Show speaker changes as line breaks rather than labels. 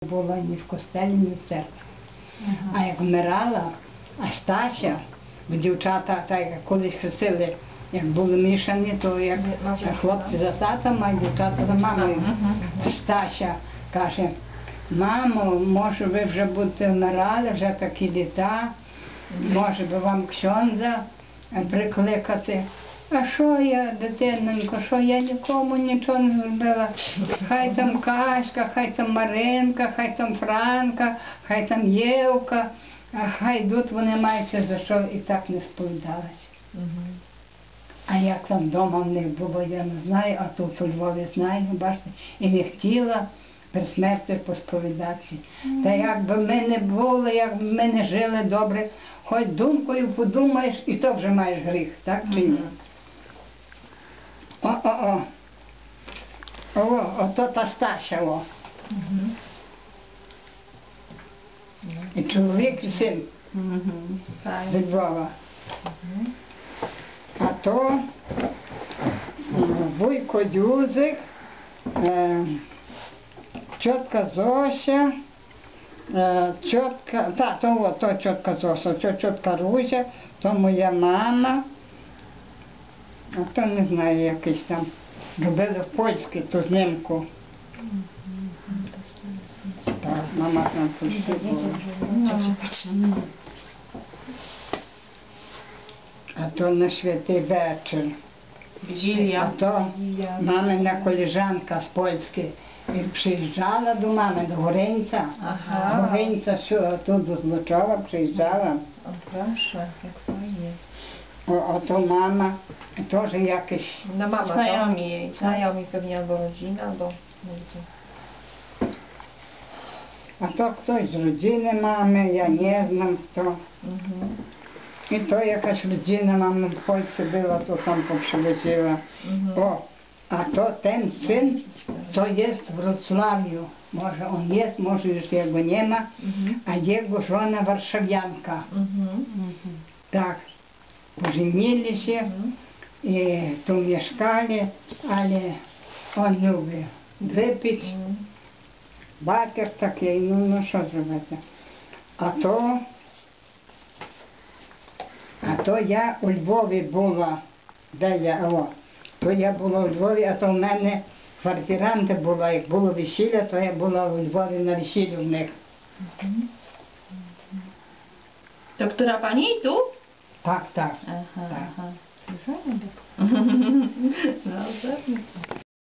Була ні в костелі, ні в церкві. А як вмирала, а Стася, бо дівчата, так як колись хрестили, як були мішані, то як хлопці за татом, а дівчата за мамою. Стася каже: мамо, може ви вже будете вмирали, вже такі літа, може би вам ксьондза прикликати. А що я, дитинонько, що я нікому нічого не зробила? Хай там Каська, хай там Маринка, хай там Франка, хай там Євка, а хай йдуть, вони маються за що, і так не сповідалася. А як там вдома в них було, я не знаю, а тут у Львові знаю, бачите, і не хотіла при смерті посповідатися. Та якби ми не були, якби ми не жили добре, хоч думкою подумаєш, і то вже маєш гріх, так чи ні? О, ото та Стася, о. І чоловік, і син з Львова. А то Вуйко Дюзик, тітка Зося, тітка, то тітка Зося, то тітка Рузя, то моя мама. А то не знаю, якийсь там, робили в польській ту знимку. Так, мама там польські була. А то на святий вечір. А то мамина колежанка з Польськи приїжджала до мами, до Горинця. З Горинця, що тут з Лучова приїжджала.
Proszę, jak fajnie.
Oto mama, to, że jakieś...
No mama, znajomi jej, znajomi pewnie albo rodzina, albo...
A to ktoś z rodziny mamy, ja nie znam kto. I to jakaś rodzina mamy w Polsce była, to tam poprzywoziła. O, a to ten syn, to jest w Wrocławiu. Może on jest, może już jego nie ma, a jego żona warszawianka. Tak. Pożenili się i tu mieszkali, ale on lubi wypić, bakier taki, no co zrobić. A to ja u Lwowie była, то я була у Львові, а то в мене квартиранти була, як було весілля, то я була у Львові на весіллі в них.
To która pani tu?
Tak, tak.
Aha,
Tak.
aha. Fajnie. No, pewnie.